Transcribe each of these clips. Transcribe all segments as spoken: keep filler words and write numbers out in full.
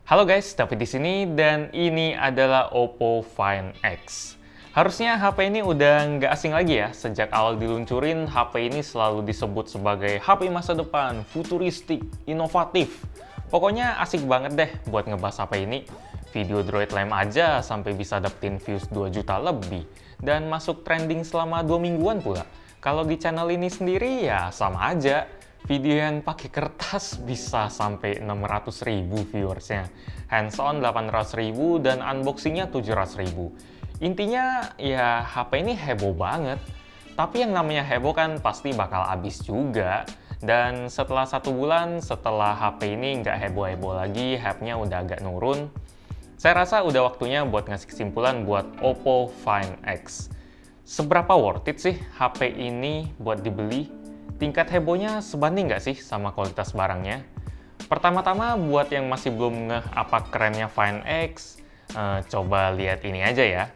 Halo guys, David di sini dan ini adalah Oppo Find X. Harusnya H P ini udah nggak asing lagi ya. Sejak awal diluncurin, H P ini selalu disebut sebagai H P masa depan, futuristik, inovatif. Pokoknya asik banget deh buat ngebahas H P ini. Video Droid Lamp aja sampai bisa dapetin views dua juta lebih dan masuk trending selama dua mingguan pula. Kalau di channel ini sendiri ya sama aja. Video yang pakai kertas bisa sampai enam ratus ribu viewersnya, hands-on delapan ratus ribu, dan unboxingnya tujuh ratus ribu. Intinya ya H P ini heboh banget. Tapi yang namanya heboh kan pasti bakal habis juga. Dan setelah satu bulan, setelah H P ini nggak heboh-heboh lagi, hype-nya udah agak nurun, saya rasa udah waktunya buat ngasih kesimpulan buat Oppo Find X. Seberapa worth it sih H P ini buat dibeli? Tingkat hebohnya sebanding nggak sih sama kualitas barangnya? Pertama-tama buat yang masih belum ngeh apa kerennya Find X, eh, coba lihat ini aja ya.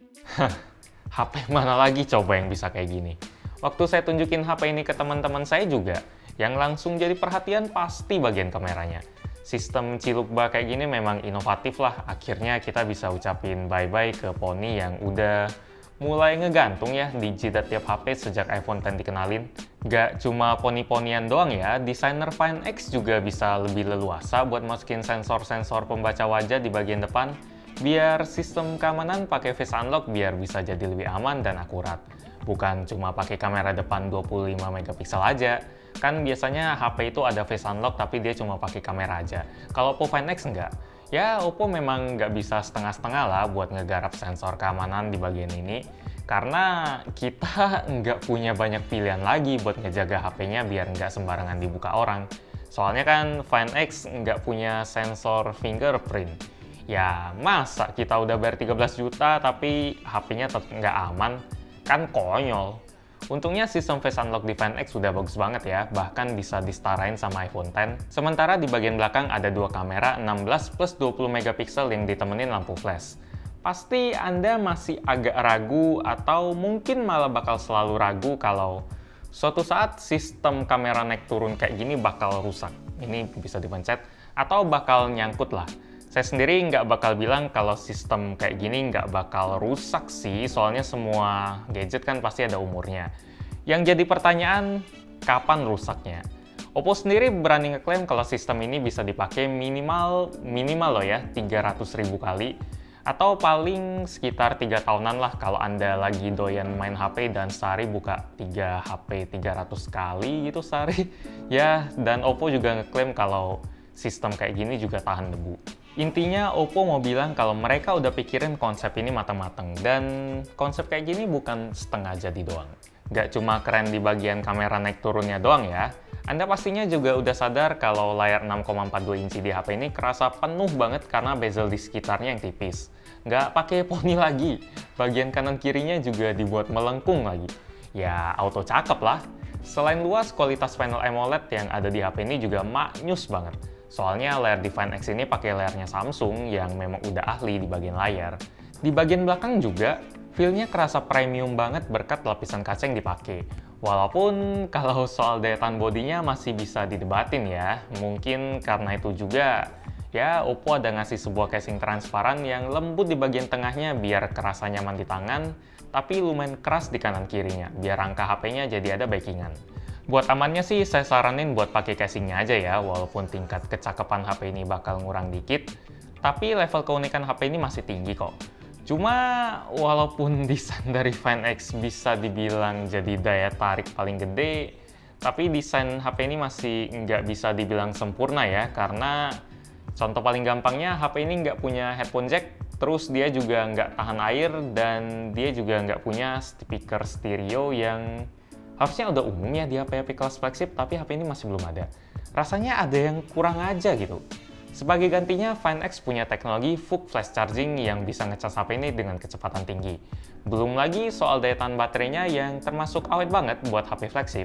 H P mana lagi coba yang bisa kayak gini? Waktu saya tunjukin H P ini ke teman-teman saya juga, yang langsung jadi perhatian pasti bagian kameranya. Sistem cilukba kayak gini memang inovatif lah. Akhirnya kita bisa ucapin bye-bye ke poni yang udah mulai ngegantung ya di jidat tiap H P sejak iPhone X dikenalin. Gak cuma poni-ponian doang ya, desainer Find X juga bisa lebih leluasa buat masukin sensor-sensor pembaca wajah di bagian depan, biar sistem keamanan pakai face unlock biar bisa jadi lebih aman dan akurat. Bukan cuma pakai kamera depan dua puluh lima megapiksel aja. Kan biasanya H P itu ada face unlock tapi dia cuma pakai kamera aja. Kalau Oppo Find X enggak. Ya, Oppo memang nggak bisa setengah-setengah lah buat ngegarap sensor keamanan di bagian ini. Karena kita nggak punya banyak pilihan lagi buat ngejaga H P-nya biar nggak sembarangan dibuka orang. Soalnya kan Find X nggak punya sensor fingerprint. Ya, masa kita udah bayar tiga belas juta tapi H P-nya tetap nggak aman? Kan konyol. Untungnya sistem Face Unlock di Find X sudah bagus banget ya, bahkan bisa disetarain sama iPhone X. Sementara di bagian belakang ada dua kamera enam belas plus dua puluh megapiksel yang ditemenin lampu flash. Pasti Anda masih agak ragu atau mungkin malah bakal selalu ragu kalau suatu saat sistem kamera naik turun kayak gini bakal rusak. Ini bisa dipencet atau bakal nyangkut lah. Saya sendiri nggak bakal bilang kalau sistem kayak gini nggak bakal rusak sih, soalnya semua gadget kan pasti ada umurnya. Yang jadi pertanyaan, kapan rusaknya? Oppo sendiri berani ngeklaim kalau sistem ini bisa dipakai minimal, minimal loh ya, tiga ratus ribu kali. Atau paling sekitar tiga tahunan lah kalau Anda lagi doyan main H P dan sehari buka tiga H P tiga ratus kali gitu sehari. Ya, dan Oppo juga ngeklaim kalau sistem kayak gini juga tahan debu. Intinya Oppo mau bilang kalau mereka udah pikirin konsep ini matang-matang dan konsep kayak gini bukan setengah jadi doang. Gak cuma keren di bagian kamera naik turunnya doang ya. Anda pastinya juga udah sadar kalau layar enam koma empat dua inci di H P ini kerasa penuh banget karena bezel di sekitarnya yang tipis. Nggak pakai poni lagi, bagian kanan kirinya juga dibuat melengkung lagi. Ya auto cakep lah. Selain luas, kualitas panel AMOLED yang ada di H P ini juga maknyus banget. Soalnya layar di Find X ini pakai layarnya Samsung yang memang udah ahli di bagian layar. Di bagian belakang juga, feel-nya kerasa premium banget berkat lapisan kaca yang dipakai. Walaupun kalau soal daya tahan bodinya masih bisa didebatin ya. Mungkin karena itu juga, ya Oppo ada ngasih sebuah casing transparan yang lembut di bagian tengahnya biar kerasa nyaman di tangan, tapi lumayan keras di kanan kirinya, biar rangka H P-nya jadi ada backingan. Buat amannya sih, saya saranin buat pakai casingnya aja ya, walaupun tingkat kecakapan H P ini bakal ngurang dikit, tapi level keunikan H P ini masih tinggi kok. Cuma, walaupun desain dari Find X bisa dibilang jadi daya tarik paling gede, tapi desain H P ini masih nggak bisa dibilang sempurna ya, karena contoh paling gampangnya H P ini nggak punya headphone jack, terus dia juga nggak tahan air, dan dia juga nggak punya speaker stereo yang harusnya udah umum ya di H P-H P kelas flagship, tapi H P ini masih belum ada. Rasanya ada yang kurang aja gitu. Sebagai gantinya, Find X punya teknologi V U C flash charging yang bisa ngecas H P ini dengan kecepatan tinggi. Belum lagi soal daya tahan baterainya yang termasuk awet banget buat H P flagship.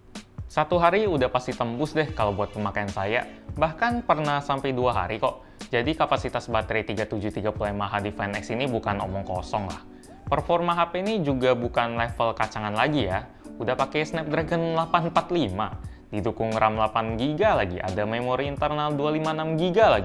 Satu hari udah pasti tembus deh kalau buat pemakaian saya. Bahkan pernah sampai dua hari kok. Jadi kapasitas baterai tiga tujuh tiga nol mAh di Find X ini bukan omong kosong lah. Performa H P ini juga bukan level kacangan lagi ya. Udah pakai Snapdragon delapan empat lima. Didukung RAM delapan giga lagi, ada memori internal dua ratus lima puluh enam giga lagi.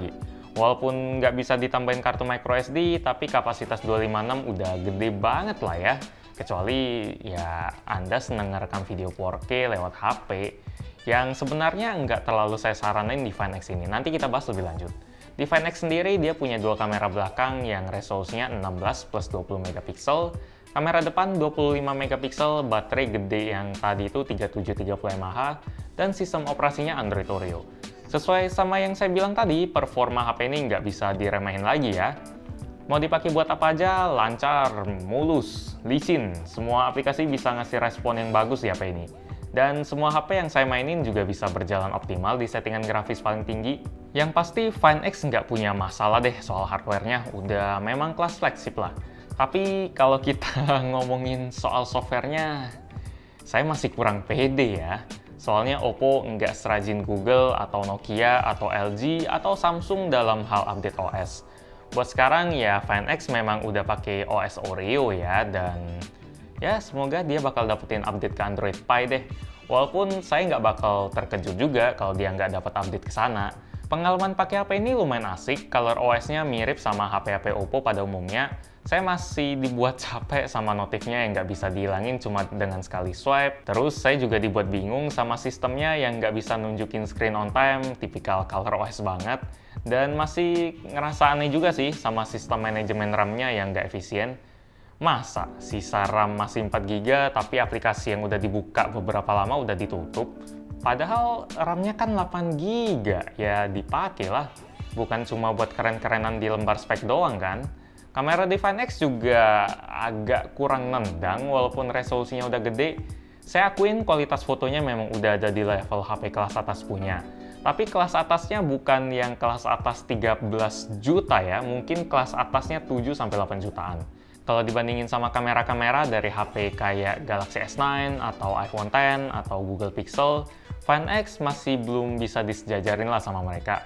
Walaupun nggak bisa ditambahin kartu micro S D, tapi kapasitas dua lima enam udah gede banget lah ya. Kecuali ya Anda seneng ngerekam video four K lewat H P, yang sebenarnya nggak terlalu saya saranin di Find X ini. Nanti kita bahas lebih lanjut. Di Find X sendiri dia punya dua kamera belakang yang resolusinya enam belas plus dua puluh megapiksel, kamera depan dua puluh lima megapiksel, baterai gede yang tadi itu tiga tujuh tiga puluh mAh, dan sistem operasinya Android Oreo. Sesuai sama yang saya bilang tadi, performa H P ini nggak bisa diremehin lagi ya. Mau dipakai buat apa aja, lancar, mulus, licin, semua aplikasi bisa ngasih respon yang bagus di H P ini. Dan semua H P yang saya mainin juga bisa berjalan optimal di settingan grafis paling tinggi. Yang pasti Find X nggak punya masalah deh soal hardware-nya, udah memang kelas flagship lah. Tapi kalau kita ngomongin soal software-nya, saya masih kurang pede ya. Soalnya Oppo nggak serajin Google atau Nokia atau L G atau Samsung dalam hal update O S. Buat sekarang ya Find X memang udah pakai O S Oreo ya, dan ya semoga dia bakal dapetin update ke Android Pie deh. Walaupun saya nggak bakal terkejut juga kalau dia nggak dapat update ke sana. Pengalaman pakai H P ini lumayan asik, color O S-nya mirip sama H P H P Oppo pada umumnya. Saya masih dibuat capek sama notifnya yang nggak bisa dihilangin cuma dengan sekali swipe. Terus saya juga dibuat bingung sama sistemnya yang nggak bisa nunjukin screen on time, tipikal color O S banget. Dan masih ngerasa aneh juga sih sama sistem manajemen RAM-nya yang nggak efisien. Masa sisa RAM masih empat giga tapi aplikasi yang udah dibuka beberapa lama udah ditutup? Padahal RAM-nya kan delapan giga, ya dipakai lah. Bukan cuma buat keren-kerenan di lembar spek doang kan? Kamera di Find X juga agak kurang nendang walaupun resolusinya udah gede. Saya akuin kualitas fotonya memang udah ada di level H P kelas atas punya. Tapi kelas atasnya bukan yang kelas atas tiga belas juta ya, mungkin kelas atasnya tujuh sampai delapan jutaan. Kalau dibandingin sama kamera-kamera dari H P kayak Galaxy S nine atau iPhone X atau Google Pixel, Find X masih belum bisa disejajarin lah sama mereka.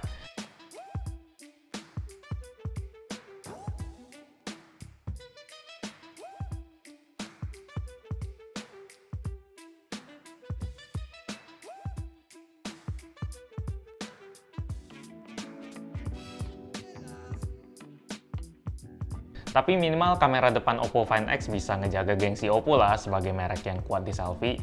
Tapi minimal kamera depan Oppo Find X bisa ngejaga gengsi Oppo lah sebagai merek yang kuat di selfie.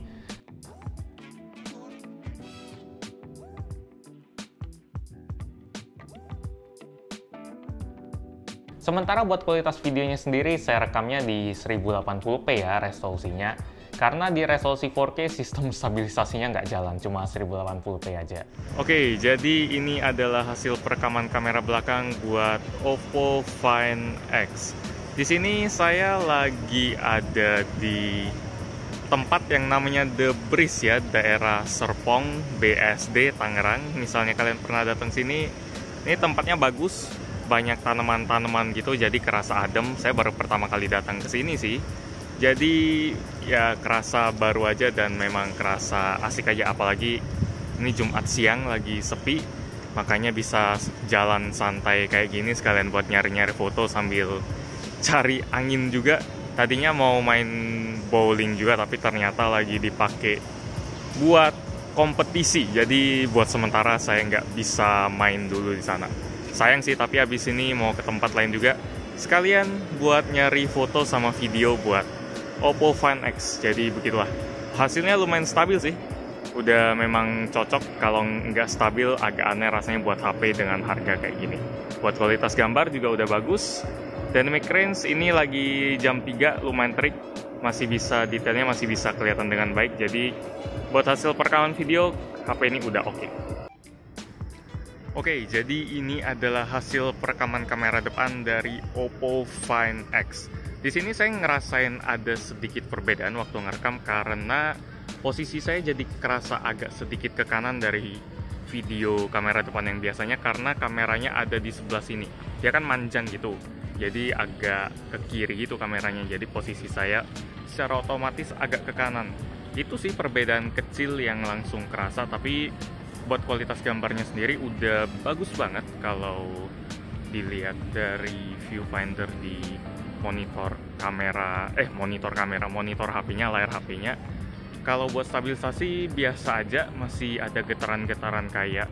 Sementara buat kualitas videonya sendiri, saya rekamnya di seribu delapan puluh p ya resolusinya. Karena di resolusi four K sistem stabilisasinya nggak jalan, cuma seribu delapan puluh p aja. Oke, jadi ini adalah hasil perekaman kamera belakang buat Oppo Find X. Di sini saya lagi ada di tempat yang namanya The Breeze ya, daerah Serpong, B S D, Tangerang. Misalnya kalian pernah datang sini, ini tempatnya bagus, banyak tanaman-tanaman gitu, jadi kerasa adem. Saya baru pertama kali datang ke sini sih. Jadi ya kerasa baru aja dan memang kerasa asik aja, apalagi ini Jumat siang lagi sepi, makanya bisa jalan santai kayak gini sekalian buat nyari-nyari foto sambil cari angin juga. Tadinya mau main bowling juga tapi ternyata lagi dipakai buat kompetisi, jadi buat sementara saya nggak bisa main dulu di sana. Sayang sih, tapi habis ini mau ke tempat lain juga sekalian buat nyari foto sama video buat Oppo Find X. Jadi begitulah. Hasilnya lumayan stabil sih. Udah memang cocok. Kalau nggak stabil agak aneh rasanya buat H P dengan harga kayak gini. Buat kualitas gambar juga udah bagus. Dynamic range ini lagi jam tiga, lumayan terik. Masih bisa, detailnya masih bisa kelihatan dengan baik. Jadi buat hasil perekaman video, H P ini udah oke. Oke, jadi ini adalah hasil perekaman kamera depan dari Oppo Find X. Di sini saya ngerasain ada sedikit perbedaan waktu ngerekam karena posisi saya jadi kerasa agak sedikit ke kanan dari video kamera depan yang biasanya karena kameranya ada di sebelah sini. Dia kan manjang gitu, jadi agak ke kiri gitu kameranya. Jadi posisi saya secara otomatis agak ke kanan. Itu sih perbedaan kecil yang langsung kerasa, tapi buat kualitas gambarnya sendiri udah bagus banget kalau dilihat dari viewfinder di monitor kamera, eh monitor kamera, monitor H P-nya, layar H P-nya. Kalau buat stabilisasi biasa aja, masih ada getaran-getaran kayak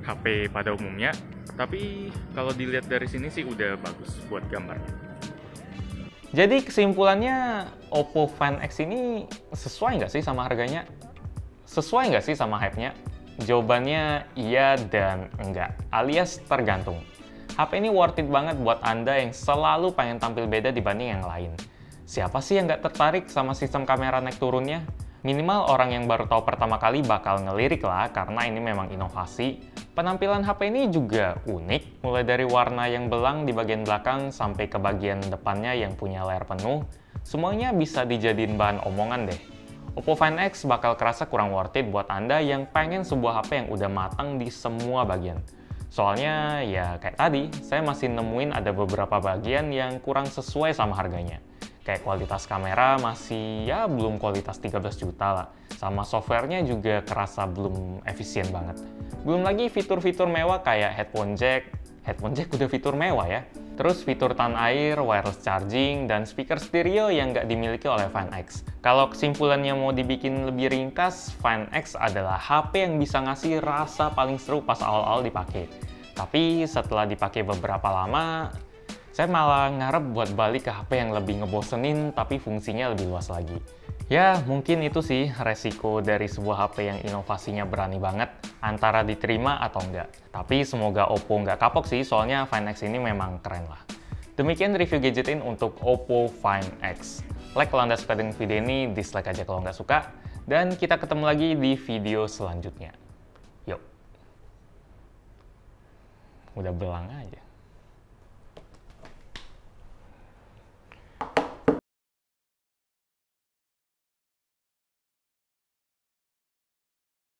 H P pada umumnya. Tapi kalau dilihat dari sini sih udah bagus buat gambar. Jadi kesimpulannya, Oppo Find X ini sesuai nggak sih sama harganya? Sesuai nggak sih sama hype-nya? Jawabannya iya dan enggak, alias tergantung. H P ini worth it banget buat Anda yang selalu pengen tampil beda dibanding yang lain. Siapa sih yang nggak tertarik sama sistem kamera naik turunnya? Minimal orang yang baru tahu pertama kali bakal ngelirik lah, karena ini memang inovasi. Penampilan H P ini juga unik, mulai dari warna yang belang di bagian belakang sampai ke bagian depannya yang punya layar penuh. Semuanya bisa dijadiin bahan omongan deh. Oppo Find X bakal kerasa kurang worth it buat Anda yang pengen sebuah H P yang udah matang di semua bagian. Soalnya ya kayak tadi, saya masih nemuin ada beberapa bagian yang kurang sesuai sama harganya. Kayak kualitas kamera masih ya belum kualitas tiga belas juta lah. Sama softwarenya juga kerasa belum efisien banget. Belum lagi fitur-fitur mewah kayak headphone jack. Headphone jack udah fitur mewah ya. Terus fitur tahan air, wireless charging, dan speaker stereo yang nggak dimiliki oleh Find X. Kalau kesimpulannya mau dibikin lebih ringkas, Find X adalah H P yang bisa ngasih rasa paling seru pas awal-awal dipakai. Tapi setelah dipakai beberapa lama, saya malah ngarep buat balik ke H P yang lebih ngebosenin tapi fungsinya lebih luas lagi. Ya, mungkin itu sih resiko dari sebuah H P yang inovasinya berani banget, antara diterima atau enggak. Tapi semoga Oppo nggak kapok sih, soalnya Find X ini memang keren lah. Demikian review gadgetin untuk Oppo Find X. Like kalau Anda suka dengan video ini, dislike aja kalau nggak suka. Dan kita ketemu lagi di video selanjutnya. Yuk. Udah belang aja.